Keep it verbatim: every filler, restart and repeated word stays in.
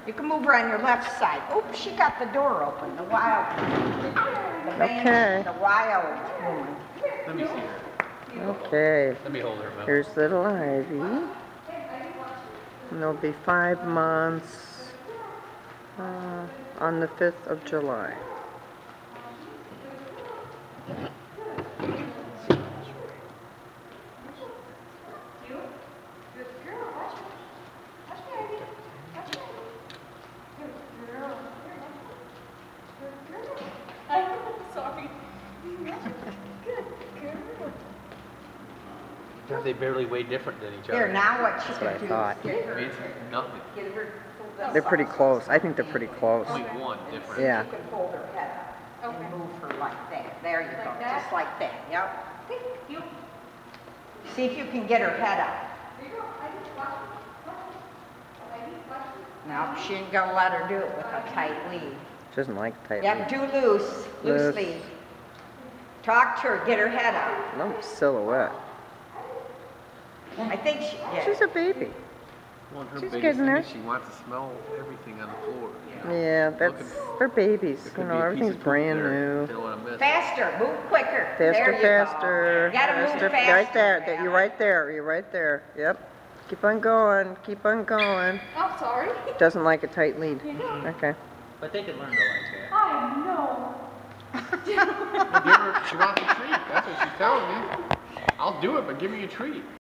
You can move her on your left side. Oops, she got the door open. The wild, the man, Okay. the wild woman. Let me see her. Okay. Let me hold her. Mel. Here's little Ivy. And they'll be five months uh, on the fifth of July. Sorry. Yeah, they barely weigh different than each other. Here, now what you That's can what I do thought. is get her, It's nothing. get her pulled They're this pretty off. close. I think they're pretty close. Point one different. Yeah. You can hold her head up Okay. and move her like that. There you Like go, that? just like that, yep. You, see if you can get her head up. There you go. I need watch it. Watch it. I need watch it. No, she ain't gonna let her do it with a tight lead. She doesn't like tight Yep, lead. do loose, loose Loose. lead. Talk to her, get her head up. No silhouette. I think she, yeah. She's a baby. Well, her She's biggest getting thing there. is she wants to smell everything on the floor. You know? Yeah, that's, they're babies. There You could know, be a piece everything's of poop brand there. new. They don't want to miss. Faster, move quicker. Faster, There you faster. go. You gotta move faster. faster. Right there. That, Rhea. you're right there. You're right there. Yep. Keep on going. Keep on going. Oh, sorry. Doesn't like a tight lead. Yeah. Okay. But they can learn to like that. I know. Well, give her, she wants a treat. That's what she's telling me. I'll do it, but give me a treat.